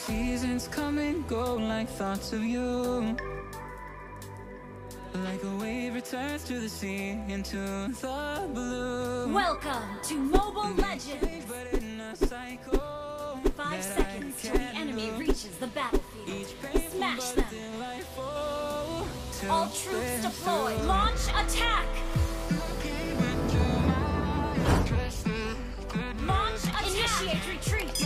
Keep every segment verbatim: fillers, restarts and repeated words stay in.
seasons come and go like thoughts of you. Like a wave returns to the sea, into the blue. Welcome to Mobile Legends! But in a cycle Five seconds till the enemy reaches the battlefield. Smash them! All troops deploy! Launch attack! Launch attack! Initiate retreat!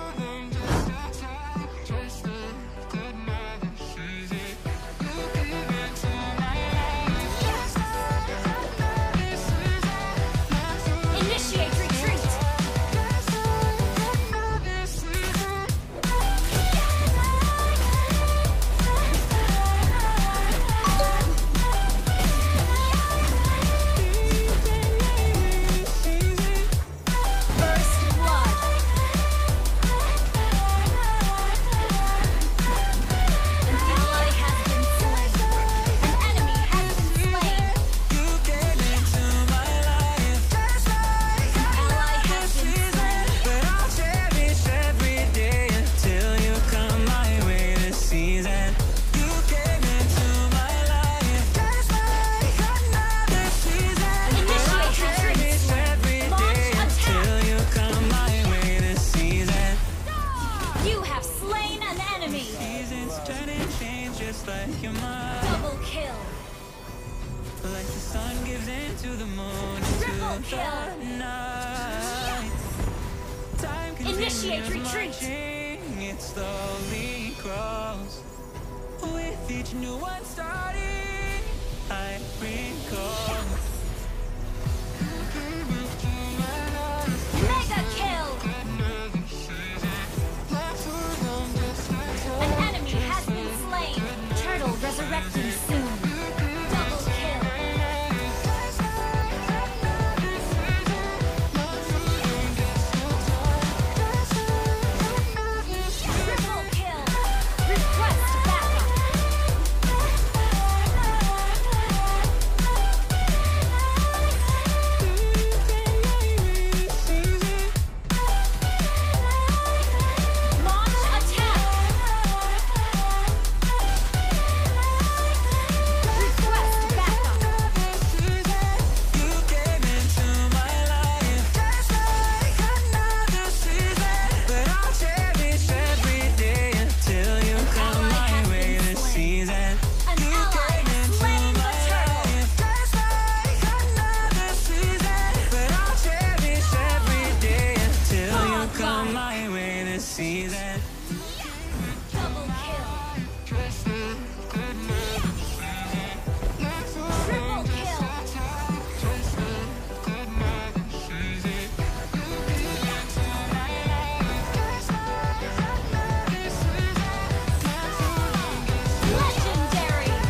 Double kill. Like the sun gives into the moon, Triple kill. the night. Time Initiate continues retreat. marching, it slowly grows. With each new one starting, I recall. Mega kill. An enemy has been slain. Turtle resurrecting soon. Double kill. Triple kill. Request backup. Launch attack. Request backup. You came into my life just like another season, but I'll cherish every day until you come my way this season. An ally has slain the turtle. Just like another season, but I'll cherish every day until you come my way this season. Double kill. Triple kill. Legendary.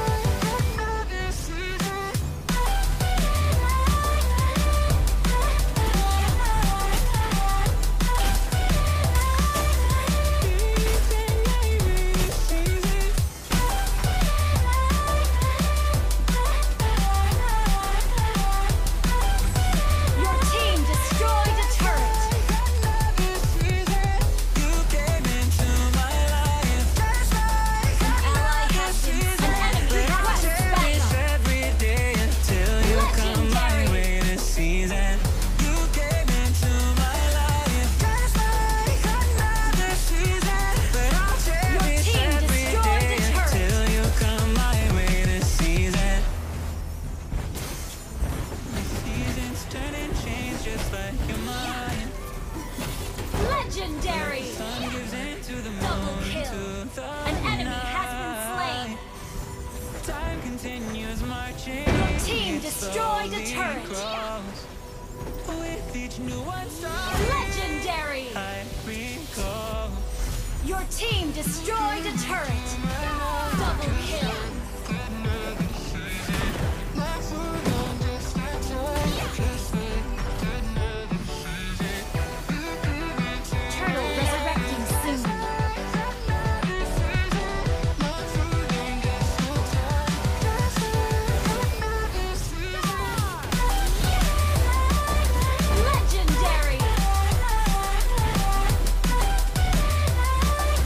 Your team destroyed a turret. You came into my life just like An ally has been an enemy request backup. every day until you come my Legendary. way this season. You came into my life just like another season, but I'll cherish team every destroyed day the turret. until you come my way this season. The seasons turn and change just like your mind. Legendary. Sun gives into the Double moon, kill. to the An enemy has been slain. night. Time continues marching. Your team it destroyed a slowly turret. grows. With each new one starting, Legendary. I recall. Your team destroyed a turret. Double kill. Turtle resurrecting soon. Legendary.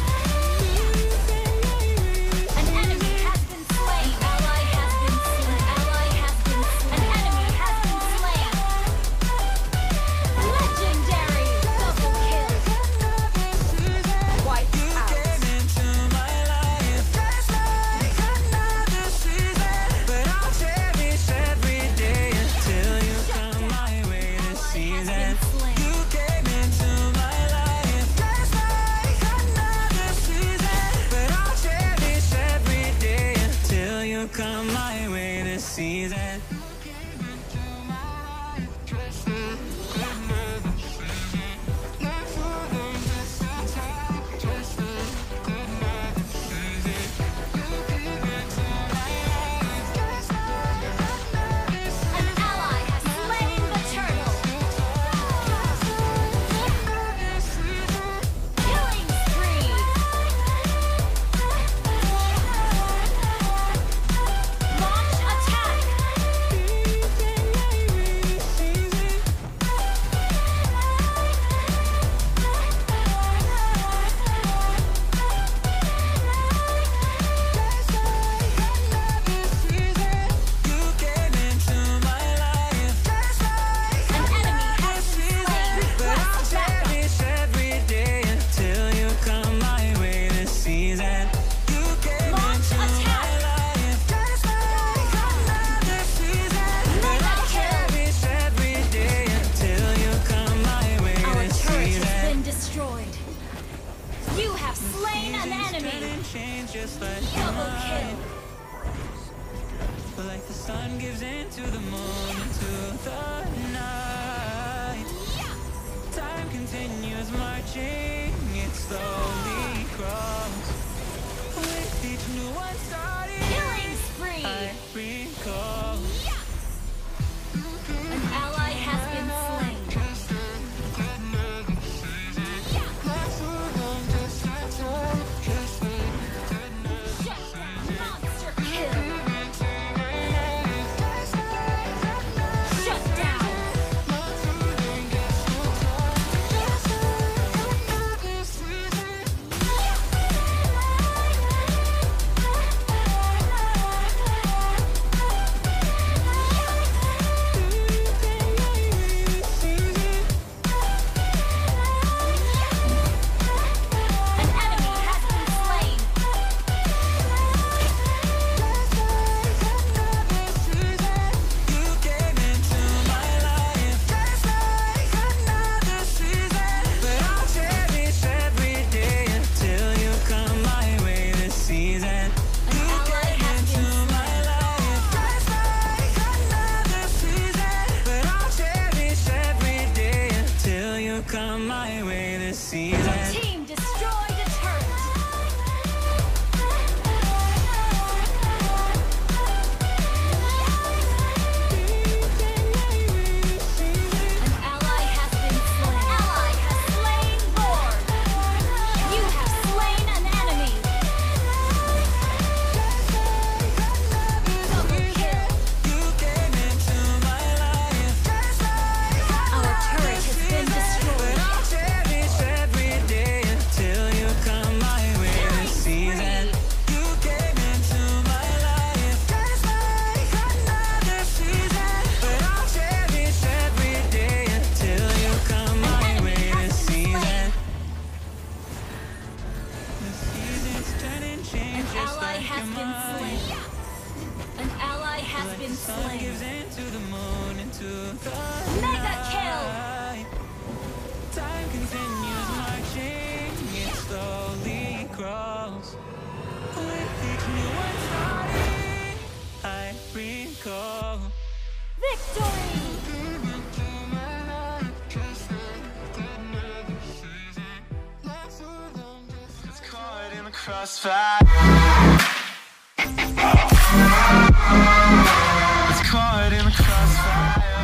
gives into the moon, into the night. Time continues marching, it slowly crawls. With each new one starting, Killing spree. I recall. An ally has been slain. Shut down. Monster kill. Shut down. An enemy has been slain. You came into my life just like another season, but I'll cherish every day until you come my way this season. An ally has been My life just like another season, but I'll cherish every day until you come my way this season. Team destroyed a turret. An ally has been slain. Ally has slain Lord. You have slain an enemy. Double kill. You came into my life just like Our turret has been destroyed. I'll cherish every day until you come my way this season. You came into my life just like another season, but I'll cherish every day until you come An my enemy way has this been season. slain. The seasons turn and change An just ally like has your been mind. slain. An ally has Like been the sun slain. gives into the moon, into the Mega kill. night. Time continues marching, it slowly crawls. With each new one starting, I recall. Victory! It's caught in the crossfire. It's caught in the crossfire.